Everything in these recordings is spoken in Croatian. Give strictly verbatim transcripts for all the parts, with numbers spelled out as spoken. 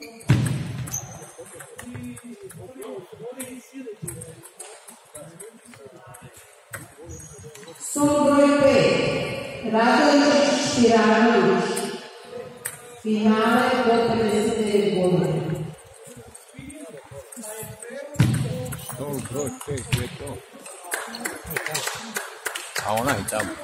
Stol broj pet. Radović Štiranović. Finale do pedeset devet godina. Stol broj pet je to. A ona je tamo.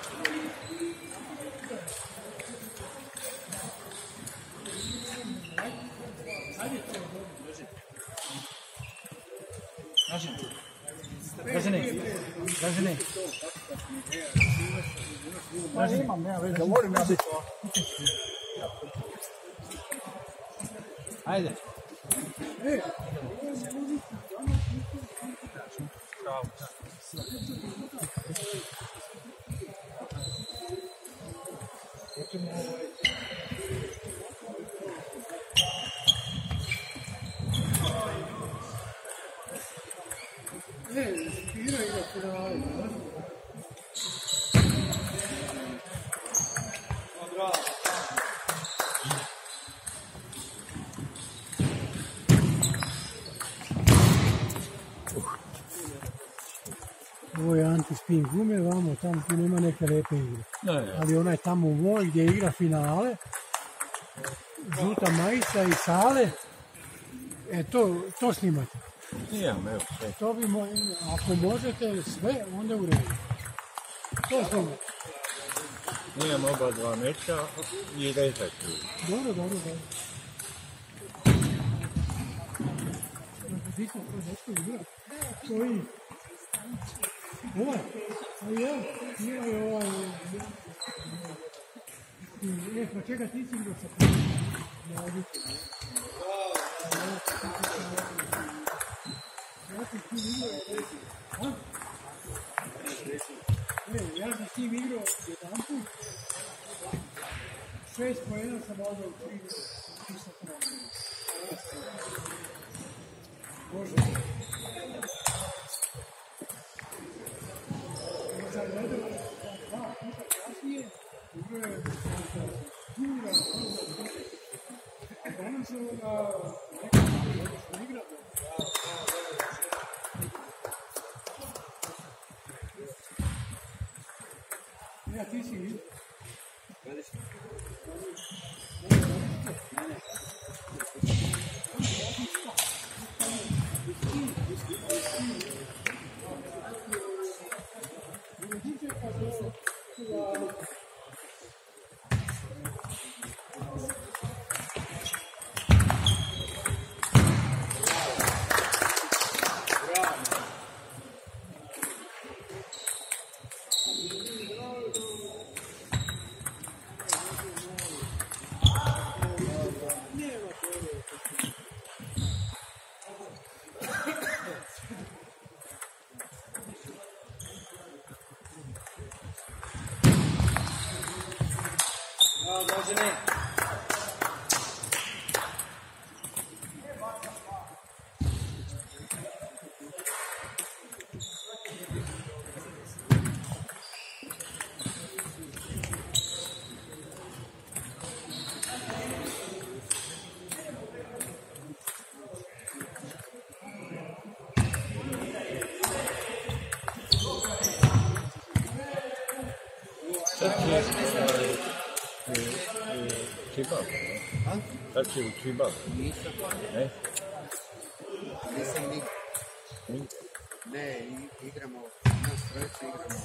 Gazini, Gazini. Ma imam, nema veze, volim ja biti. Ajde. Ovo je anti-spin gume, vamo, tamo tu nema neke lepe igre. Ne, ne. Ali onaj tamo moj gdje igra finale, žuta majica i sale, e to, to snimate. Nijem, evo sve. To bi mo... Ako možete sve, onda u redu. To snimate. Nijem oba dva meča i rezat ću. Dobro, dobro, dobro. Vidite, to nešto igra. Koji? Ovaj? A ja? Nije je ovaj... E, pa čega ti si igrao sa tim? Ja sam s tim igrao... A? E, ja sam s tim igrao jedan put. Šest po jedan sam odao u tri tisa pravo. Bože. Možda je gledao dva puta kasnije, igrao je Jura, danas je ovoga nekako igra. Ja, ti si igra. Gledajte. Čibab, ne? Sad će u Čibab. Nisam. Ne? Nisam nikad. Ne, igramo, nas trojice igramo.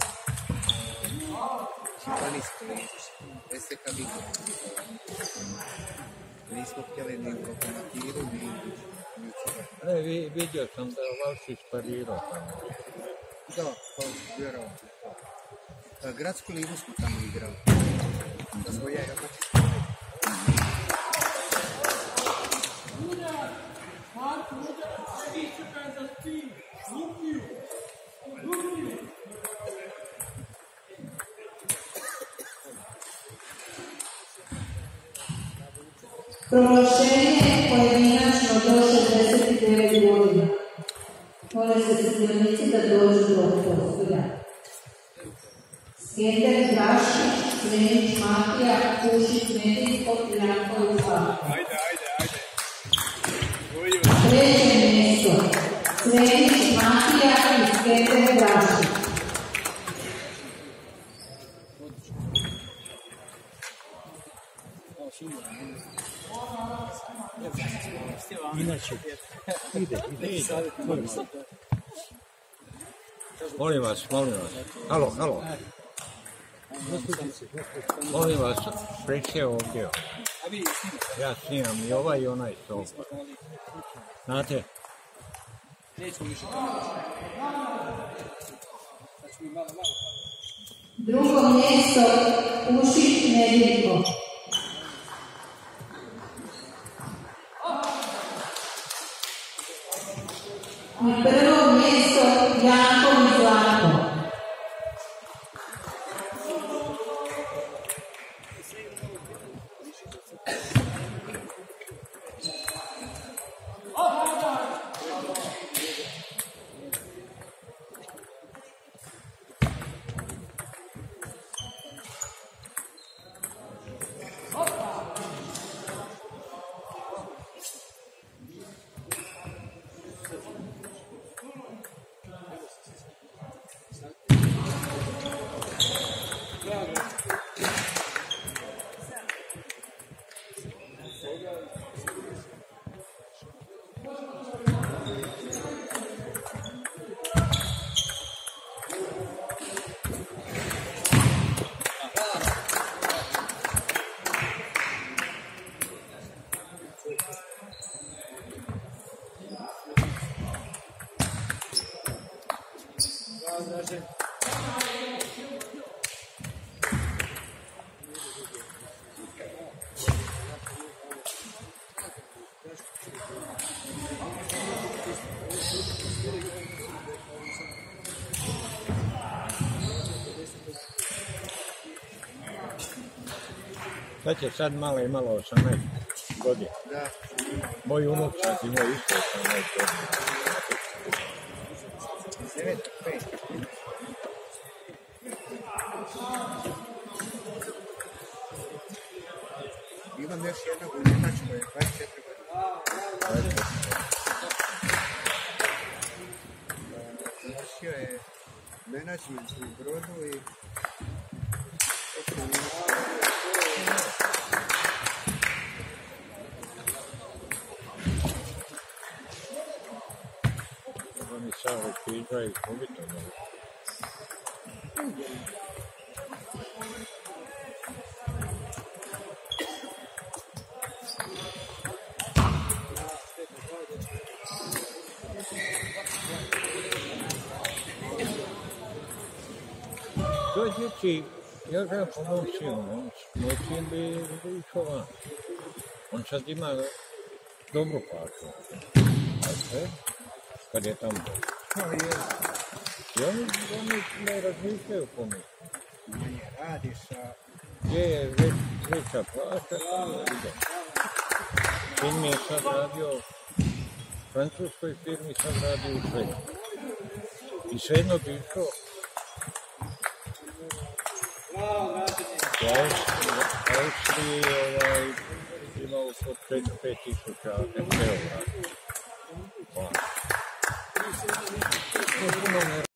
Čipanijsko ligu. S K Ligu. Nismo htjeli ni u Lokomotivu, ni u Čibab. Ne, vidio sam da je Valšić parirao tamo. Da, pa vjerovatno. Gradsku ligu smo tamo igrali. Da smo ja i Opačić. Proglašenje pojedinačno do šezdeset devet godina. Mole se sudionici da dođu do postolja. Skender, Grašić, Crenić, Matija, Kušić, Medijsko, Janko i Zlako. Ajde, ajde, ajde. treće mjesto Svetić Matija iz Kete Brašić. Inače, ide, ide. Molim vas, molim vas. Halo, halo. Molim vas, priđite ovdje. Ja snimam i ovaj i onaj sopa. Znate? Drugo mjesto Ušić Nedeljko. I prvo mjesto Janko Zlatko. Sad će sad malo i malo osamnaest godina. Da. Moj unuk sad ima isto osamnaest godina. devet, pet. Imam još jednog u Njemačkoj, dvadeset četiri godine. Završio je menadžment u Brodu i Ovo mi sad rekviđa i pobito. To je djeci, ja ga pomoći, on noćim bi išao van. On sad ima dobru plaću. Znate, kad je tamo. I oni, oni ne razmišljaju po mi. manje radiš, a Gdje je već, veća plaća, tamo ide. Sin mi je sad radio u francuskoj firmi, sad radi u Švedskoj. I svejedno bi išao u Austriji ovaj, imao oko četiri do pet tisuća eura.